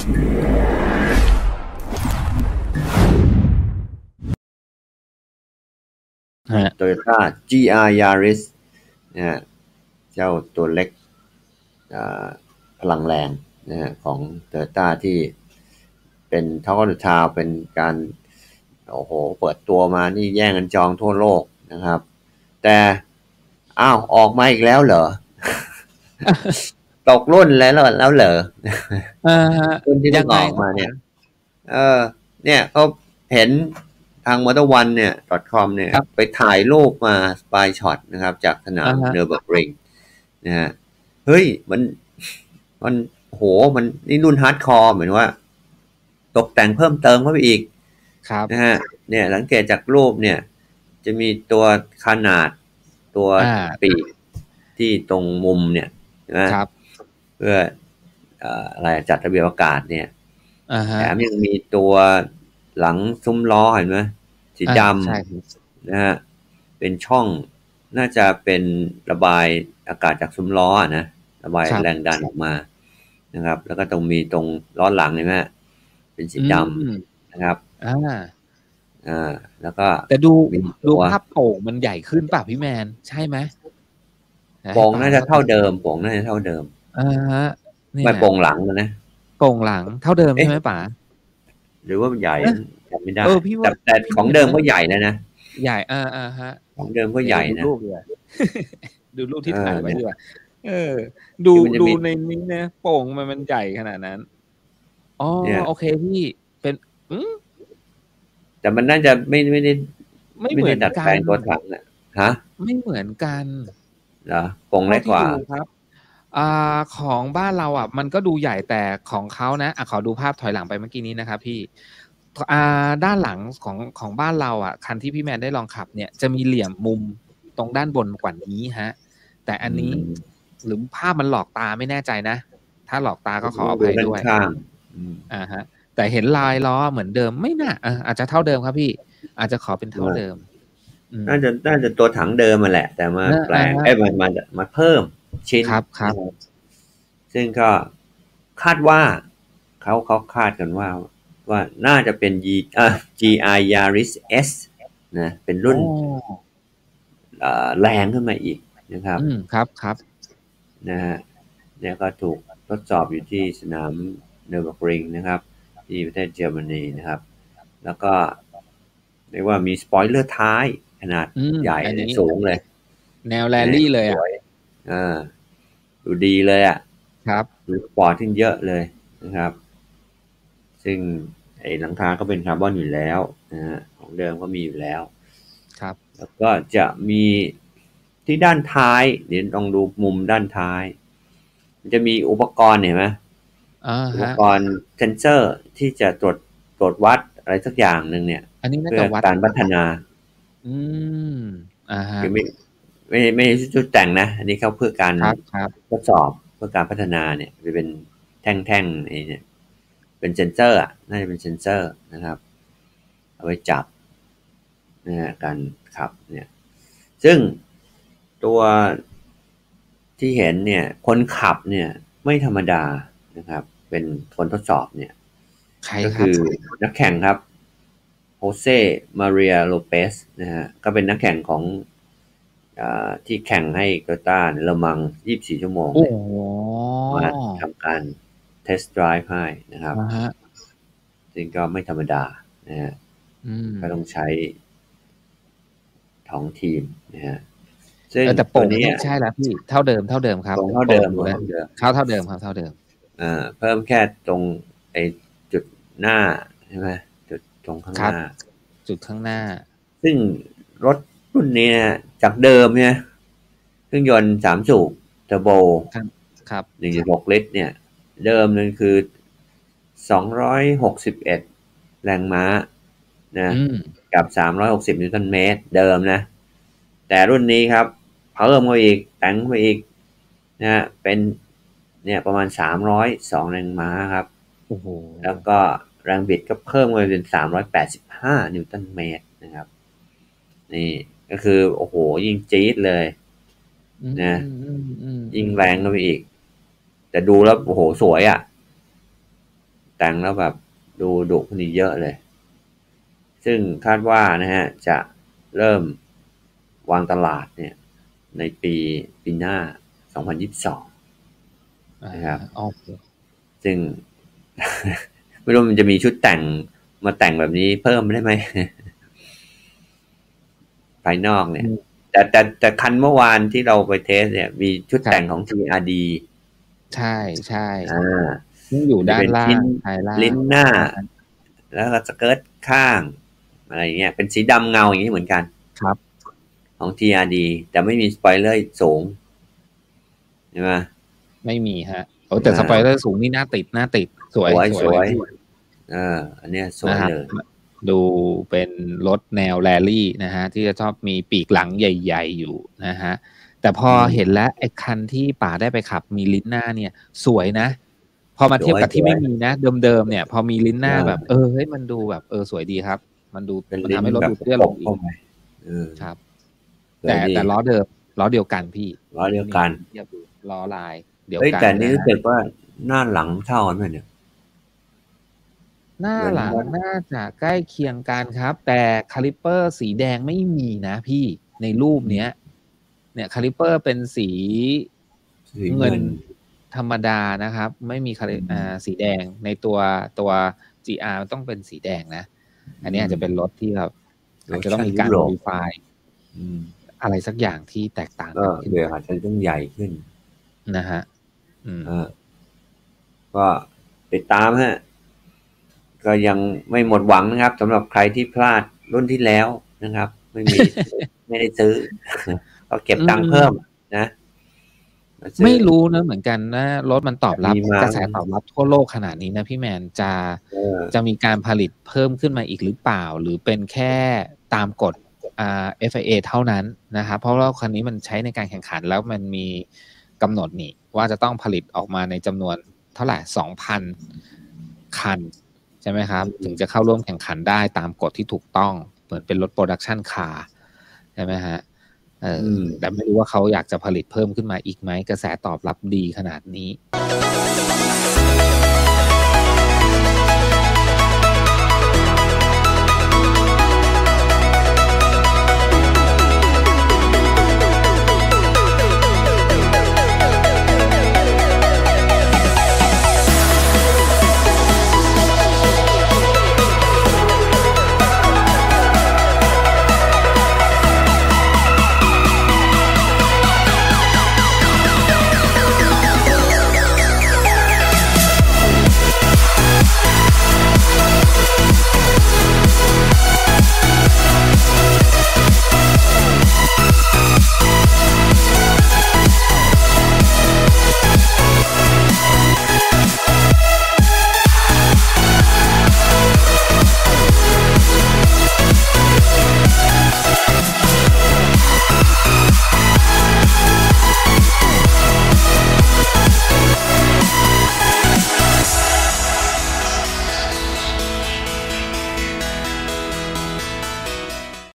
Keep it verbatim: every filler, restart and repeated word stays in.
Toyota จี อาร์ Yaris นะฮะเจ้าตัวเล็กพลังแรงนะฮะของ Toyota ที่เป็นท็อปทาวเป็นการโอ้โหเปิดตัวมานี่แย่งกันจองทั่วโลกนะครับแต่อ้าวออกมาอีกแล้วเหรอ ตกรุ่นแล้วแล้วเหรอรุ่นที่ต้องออกมาเนี่ยเออเนี่ยเขาเห็นทาง Motor One เนี่ย .com เนี่ยไปถ่ายรูปมาสปายช็อตนะครับจากสนามเนอร์เบิร์กริงนะฮะเฮ้ยมันมันโหมันนี่รุ่นฮาร์ดคอร์เหมือนว่าตกแต่งเพิ่มเติมเข้าไปอีกนะฮะเนี่ยสังเกตจากรูปเนี่ยจะมีตัวขนาดตัวปีกที่ตรงมุมเนี่ยนะครับเพื่ออะไรจัดระเบียบอากาศเนี่ยแถมยังมีตัวหลังซุ้มล้อเห็นไหมสีดำนะฮะเป็นช่องน่าจะเป็นระบายอากาศจากซุ้มล้อนะระบายแรงดันออกมานะครับแล้วก็ตรงมีตรงล้อหลังเห็นไหมเป็นสีดำนะครับอ่าอ่าแล้วก็แต่ดูดูภาพโป่งมันใหญ่ขึ้นป่ะพี่แมนใช่ไหมโป่งน่าจะเท่าเดิมโป่งน่าจะเท่าเดิมอ่าฮะไม่โป่งหลังนะโป่งหลังเท่าเดิมใช่ไหมป๋าหรือว่ามันใหญ่จำไม่ได้แต่แต่ของเดิมก็ใหญ่แล้วนะใหญ่อ่าอ่าฮะของเดิมก็ใหญ่นะดูรูปเลยดูรูปที่ถ่ายไว้ดีกว่าเออดูดูในนี้นะโป่งมันมันใหญ่ขนาดนั้นอ๋อโอเคพี่เป็นอืมแต่มันน่าจะไม่ไม่ได้ไม่เหมือนดัดแปลงตัวถังนะฮะไม่เหมือนกันเหรอโป่งเล็กกว่าครับอ่าของบ้านเราอ่ะมันก็ดูใหญ่แต่ของเขานะอ่ะขอดูภาพถอยหลังไปเมื่อกี้นี้นะครับพี่อ่าด้านหลังของของบ้านเราอ่ะคันที่พี่แมนได้ลองขับเนี่ยจะมีเหลี่ยมมุมตรงด้านบนกว่านี้ฮะแต่อันนี้หรือภาพมันหลอกตาไม่แน่ใจนะถ้าหลอกตาก็ขออภัยด้วยอ่าฮะแต่เห็นลายล้อเหมือนเดิมไม่น่าอ่ะอาจจะเท่าเดิมครับพี่อาจจะขอเป็นเท่าเดิมน่าจะน่าจะตัวถังเดิมมาแหละแต่มาแปลงเอ้ยมันมามาเพิ่มชิ้นครับครับซึ่งก็คาดว่าเขาเขาคาดกันว่าว่าน่าจะเป็น G อ่า จี อาร์ Yaris S นะเป็นรุ่นแรงขึ้นมาอีกนะครับครับครับนะฮะเนี่ยก็ถูกทดสอบอยู่ที่สนามเนอร์เบิร์กริงนะครับที่ประเทศเยอรมนีนะครับแล้วก็เรียกว่ามีสปอยเลอร์ท้ายขนาดใหญ่สูงเลยแนวแรลลี่เลยอ่ะอ่าดูดีเลยอ่ะครับดูสปอร์ตขึ้นเยอะเลยนะครับซึ่งไอ้หลังคาก็เป็นคาร์บอนอยู่แล้วนะฮะของเดิมก็มีอยู่แล้วครับแล้วก็จะมีที่ด้านท้ายเดี๋ยวลองดูมุมด้านท้ายมันจะมีอุปกรณ์เห็นไหมอุปกรณ์เซนเซอร์ที่จะตรวจตรวจวัดอะไรสักอย่างหนึ่งเนี่ยเพื่อการพัฒนาอืมอ่าฮะไม่ไม่ไม่ชุดแต่งนะอันนี้เขาเพื่อการทดสอบเพื่อการพัฒนาเนี่ยจะเป็นแท่งๆไอ้เนี่ยเป็นเซนเซอร์อ่ะน่าจะเป็นเซนเซอร์นะครับเอาไว้จับนะฮะการขับเนี่ยซึ่งตัวที่เห็นเนี่ยคนขับเนี่ยไม่ธรรมดานะครับเป็นคนทดสอบเนี่ยก็คือนักแข่งครับโฮเซ่มาเรียโลเปสนะฮะก็เป็นนักแข่งของอ่าที่แข่งให้โตโยต้าเลมังยี่สิบสี่ชั่วโมงเลยมาทำการเทสต์ไดรฟ์ให้นะครับซึ่งก็ไม่ธรรมดานะฮะก็ต้องใช้ของทีมนะฮะซึ่งแต่โป่งนี้ใช่แล้วพี่เท่าเดิมเท่าเดิมครับเท่าเดิมเท่าเท่าเดิมครับเท่าเดิมอ่าเพิ่มแค่ตรงไอ้จุดหน้าใช่ไหมจุดตรงข้างหน้าจุดข้างหน้าซึ่งรถรุ่นนี้จากเดิมเนี่ยเครื่องยนต์สามสูบเทอร์โบครับหนึ่งจุดหก ลิตรเนี่ยเดิมนั่นคือสองร้อยหกสิบเอ็ดแรงม้านะกับสามร้อยหกสิบนิวตันเมตรเดิมนะแต่รุ่นนี้ครับเพิ่มมาอีกแต่งมาอีกนะเป็นเนี่ยประมาณสามร้อยสองแรงม้าครับโอ้โหแล้วก็แรงบิดก็เพิ่มมาเป็นสามร้อยแปดสิบห้านิวตันเมตรนะครับนี่ก็คือโอ้โหยิ่งจี๊ดเลยนะยิ่งแรงเข้าไปอีกแต่ดูแล้วโอ้โหสวยอ่ะแต่งแล้วแบบดูดุขึ้นอีกเยอะเลยซึ่งคาดว่านะฮะจะเริ่มวางตลาดเนี่ยในปีปีหน้าสองพันยี่สิบสองนะครับซึ่ง ไม่รู้มันจะมีชุดแต่งมาแต่งแบบนี้เพิ่มได้ไหม ภายนอกเนี่ยแต่แต่แต่คันเมื่อวานที่เราไปเทสเนี่ยมีชุดแต่งของ ที อาร์ ดีใช่ใช่อ่าอยู่ด้านล่างลิ้นหน้าแล้วก็สเกิร์ตข้างอะไรเงี้ยเป็นสีดำเงาอย่างนี้เหมือนกันครับของ ที อาร์ ดี แต่ไม่มีสปอยเลอร์สูงใช่ไหมไม่มีฮะโอ้แต่สปอยเลอร์สูงนี่หน้าติดหน้าติดสวยสวยเอออันเนี้ยสวยเลยดูเป็นรถแนวแรลลี่นะฮะที่จะชอบมีปีกหลังใหญ่ๆอยู่นะฮะแต่พอเห็นแล้วไอ้คันที่ป๋าได้ไปขับมีลิ้นหน้าเนี่ยสวยนะพอมาเทียบกับที่ไม่มีนะเดิมๆเนี่ยพอมีลิ้นหน้าแบบเออเฮ้ยมันดูแบบเออสวยดีครับมันดูมันทำให้รถดูเตี้ยลงอีกครับแต่แต่ล้อเดิมล้อเดียวกันพี่ล้อเดียวกันล้อลายเดียวกันแต่นี้รู้สึกว่าหน้าหลังเท่ากันไหมเนี่ยหน้าหลังน่าจะใกล้เคียงกันครับแต่คาลิปเปอร์สีแดงไม่มีนะพี่ในรูปเนี้ยเนี่ยคาลิปเปอร์เป็นสีเงินธรรมดานะครับไม่มีคาลิอ่าสีแดงในตัวตัว จี อาร์ ต้องเป็นสีแดงนะอันนี้อาจจะเป็นรถที่แบบอาจจะต้องมีการ modify อะไรสักอย่างที่แตกต่างกันเดี๋ยวอาจจะต้องใหญ่ขึ้นนะฮะอืมก็ติดตามฮะก็ยังไม่หมดหวังนะครับสำหรับใครที่พลาดรุ่นที่แล้วนะครับไม่มี ไม่ได้ซื้อก็เก็บตังค์เพิ่มนะไม่รู้นะเหมือนกันนะรถมันตอบรับกระแสตอบรับทั่วโลกขนาดนี้นะพี่แมนจะจะมีการผลิตเพิ่มขึ้นมาอีกหรือเปล่าหรือเป็นแค่ตามกฎอ่า เอฟ ไอ เอ เท่านั้นนะครับเพราะว่าคันนี้มันใช้ในการแข่งขันแล้วมันมีกำหนดนี่ว่าจะต้องผลิตออกมาในจำนวนเท่าไหร่ สองพัน คันใช่ไหมครับถึงจะเข้าร่วมแข่งขันได้ตามกฎที่ถูกต้องเหมือนเป็นรถโปรดักชันคาร์ใช่ไหมฮะเออแต่ไม่รู้ว่าเขาอยากจะผลิตเพิ่มขึ้นมาอีกไหมกระแสตอบรับดีขนาดนี้